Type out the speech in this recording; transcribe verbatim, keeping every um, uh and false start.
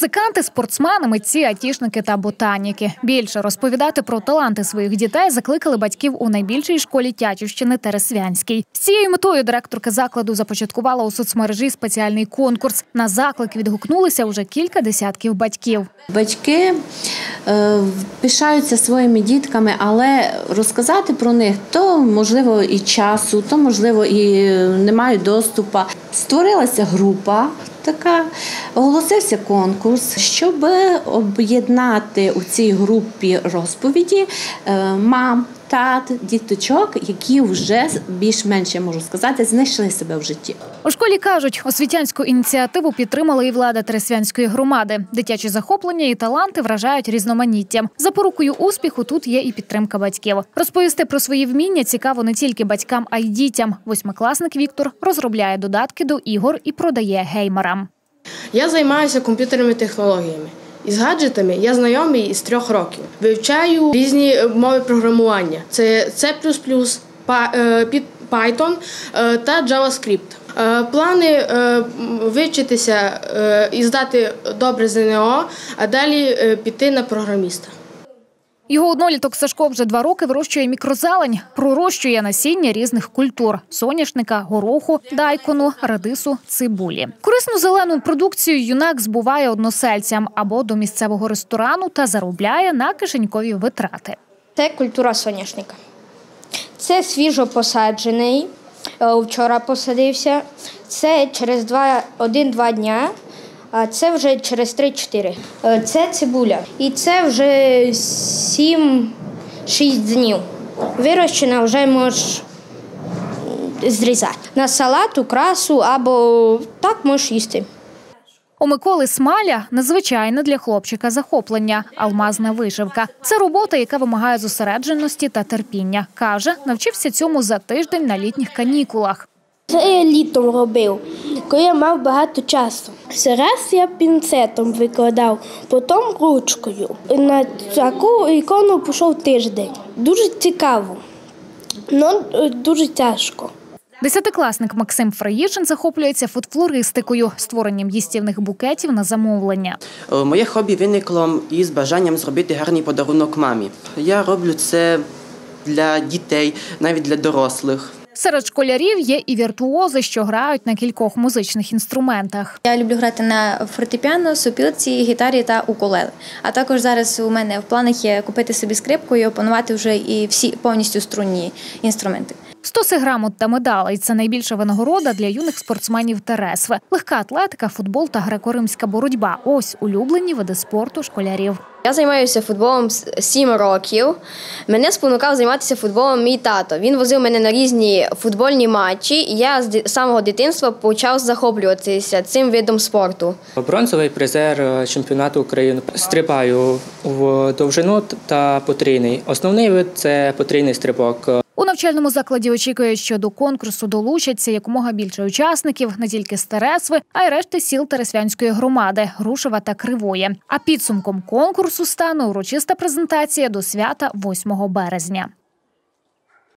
Музиканти, спортсмени, митці, айтішники та ботаніки. Більше розповідати про таланти своїх дітей закликали батьків у найбільшій школі Тячівщини Тересвянській. З цією метою директорка закладу започаткувала у соцмережі спеціальний конкурс. На заклик відгукнулися вже кілька десятків батьків. Батьки е, пишаються своїми дітками, але розказати про них то, можливо, і часу, то, можливо, і не мають доступу. Створилася група така, оголосився конкурс, щоб об'єднати у цій групі розповіді е, мам, тат, діточок, які вже більш-менш, я можу сказати, знайшли себе в житті. У школі кажуть, освітянську ініціативу підтримала і влада Тересвянської громади. Дитячі захоплення і таланти вражають різноманіттям. Запорукою успіху тут є і підтримка батьків. Розповісти про свої вміння цікаво не тільки батькам, а й дітям. Восьмикласник Віктор розробляє додатки до ігор і продає геймерам. Я займаюся комп'ютерними технологіями. Із гаджетами я знайомий із трьох років. Вивчаю різні мови програмування. Це Сі плюс плюс, Python та JavaScript. Плани вивчитися і здати добре З Н О, а далі піти на програміста. Його одноліток Сашко вже два роки вирощує мікрозелень, пророщує насіння різних культур – соняшника, гороху, дайкону, редису, цибулі. Корисну зелену продукцію юнак збуває односельцям або до місцевого ресторану та заробляє на кишенькові витрати. Це культура соняшника. Це свіжо посаджений, вчора посадився. Це через один-два дня. А це вже через три-чотири. Це цибуля. І це вже сім-шість днів. Вирощена вже можеш зрізати. На салат, у красу або так можеш їсти. У Миколи Смаля незвичайне для хлопчика захоплення – алмазна вишивка. Це робота, яка вимагає зосередженості та терпіння. Каже, навчився цьому за тиждень на літніх канікулах. Це я літом робив, коли я мав багато часу. Раз я пінцетом викладав, потім ручкою. На таку ікону пішов тиждень. Дуже цікаво, але дуже тяжко. Десятикласник Максим Фраїшин захоплюється фудфлористикою – створенням їстівних букетів на замовлення. Моє хобі виникло із бажанням зробити гарний подарунок мамі. Я роблю це для дітей, навіть для дорослих. Серед школярів є і віртуози, що грають на кількох музичних інструментах. Я люблю грати на фортепіано, сопілці, гітарі та укулеле. А також зараз у мене в планах є купити собі скрипку і опанувати вже і всі повністю струнні інструменти. Стоси грамот та медалей – це найбільша винагорода для юних спортсменів Тересви. Легка атлетика, футбол та греко-римська боротьба – ось улюблені види спорту школярів. Я займаюся футболом сім років. Мене спонукав займатися футболом мій тато. Він возив мене на різні футбольні матчі, і я з самого дитинства почав захоплюватися цим видом спорту. Бронзовий призер чемпіонату України. Стрибаю в довжину та потрійний. Основний вид – це потрійний стрибок. У навчальному закладі очікують, що до конкурсу долучаться якомога більше учасників не тільки з Тересви, а й решти сіл Тересвянської громади – Грушева та Кривоє. А підсумком конкурсу стане урочиста презентація до свята восьмого березня.